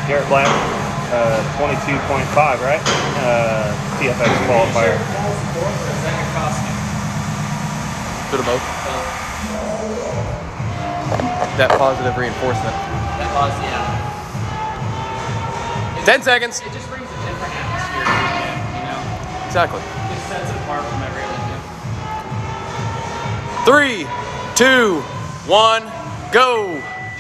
Garrett Black, 22.5, right? TFX qualifier. Bit of both. That positive reinforcement. That was, yeah. 10 seconds. It just brings a different atmosphere to the gym, you know? Exactly. It sets it apart from every other gym. 3, 2, 1, go.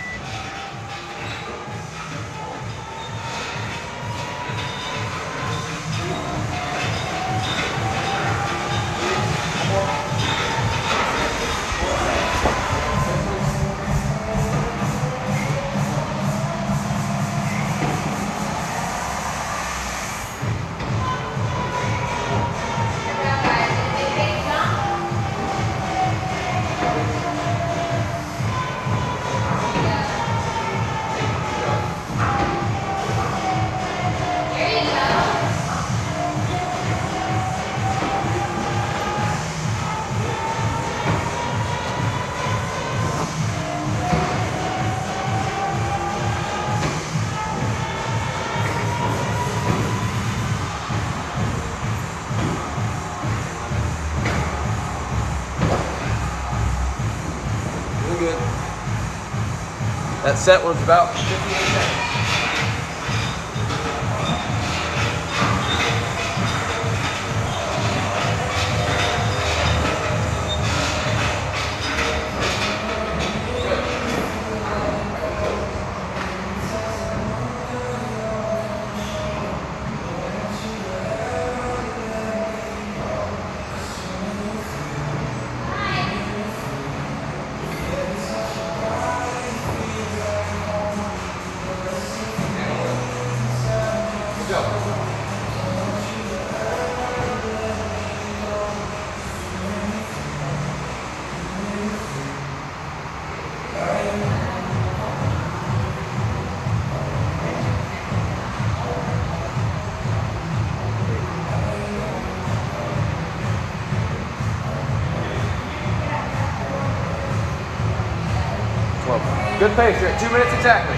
Good. That set was about 58 seconds. Good pace, you're at 2 minutes exactly.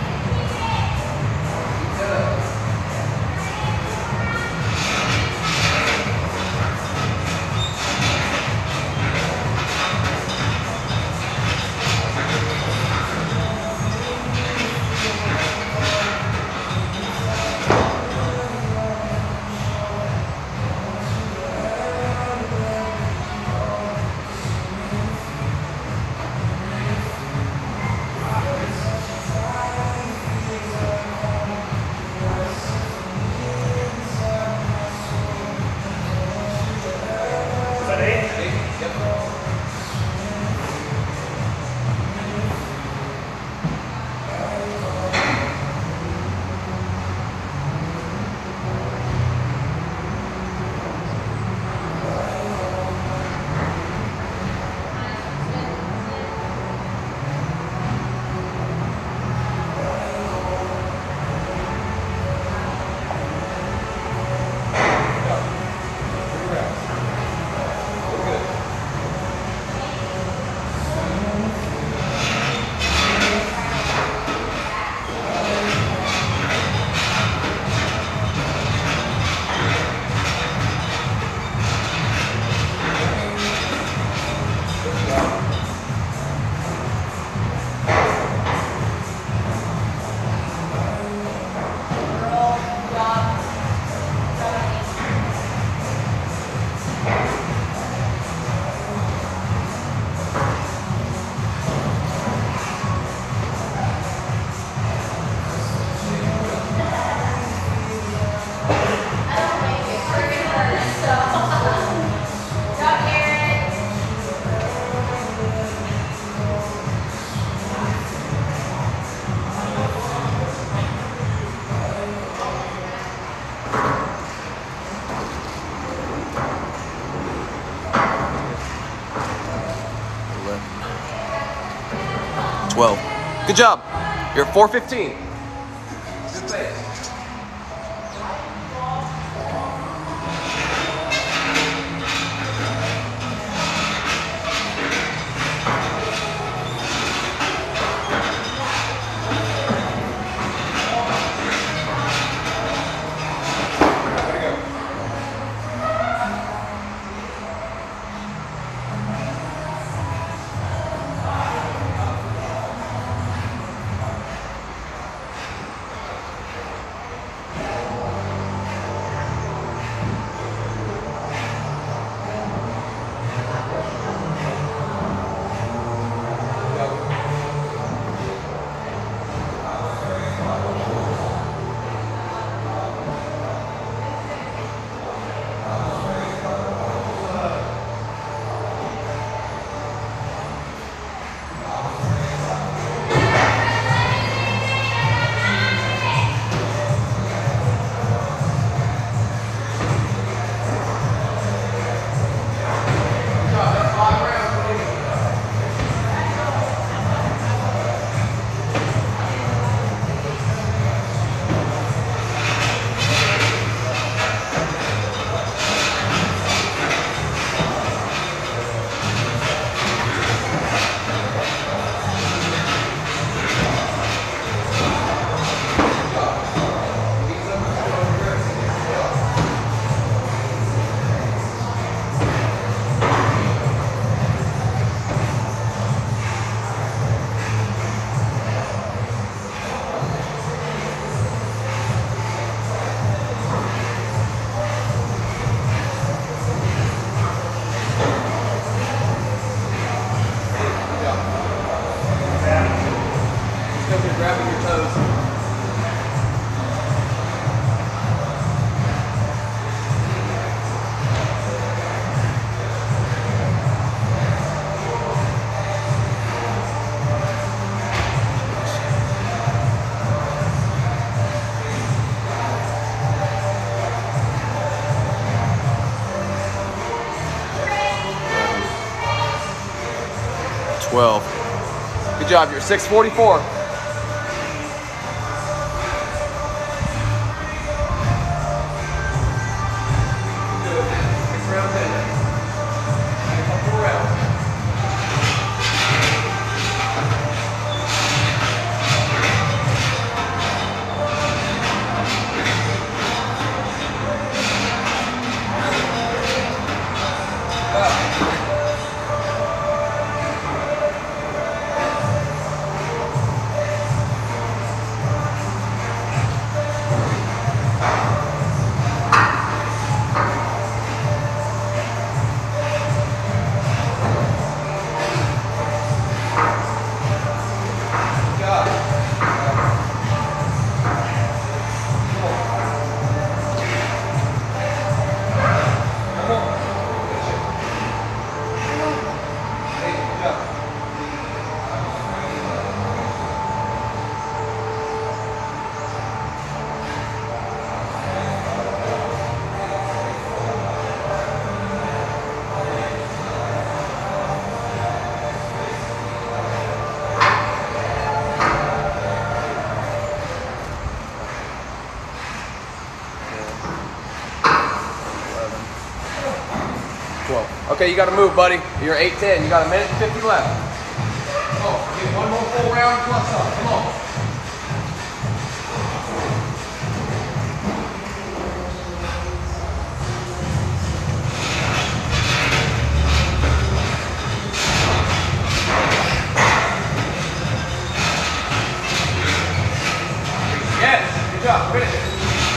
Good job. You're at 4:15. Good pace. 12. Good job, you're 644. Okay, you got to move, buddy. You're 8:10. You got a minute and 50 left. Oh, get one more full round plus up. Come on. Yes, good job. Finish it.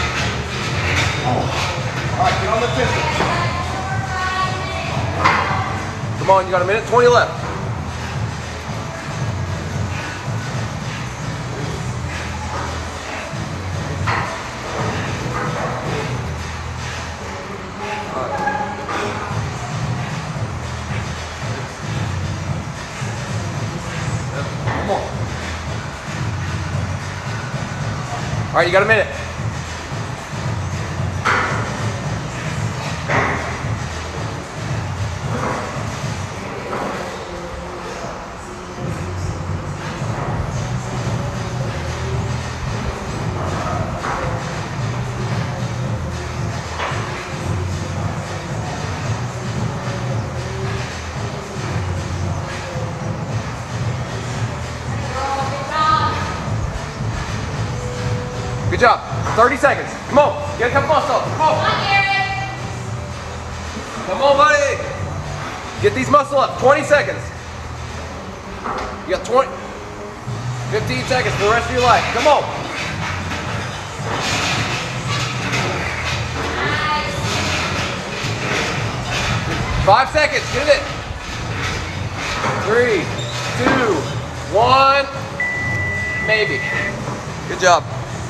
All right, get on the pistol. Come on, you got a minute, 20 left. Come on. All right, you got a minute. Good job. 30 seconds. Come on. Get a couple muscle ups. Come on. Come on, buddy. Get these muscle ups. 20 seconds. You got 15 seconds for the rest of your life. Come on. Nice. 5 seconds. Get it. 3, 2, 1. Maybe. Good job.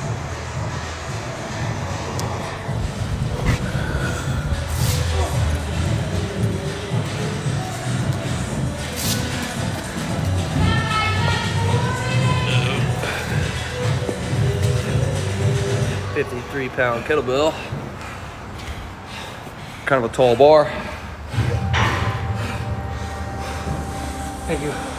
£53 kettlebell. Kind of a tall bar. Thank you.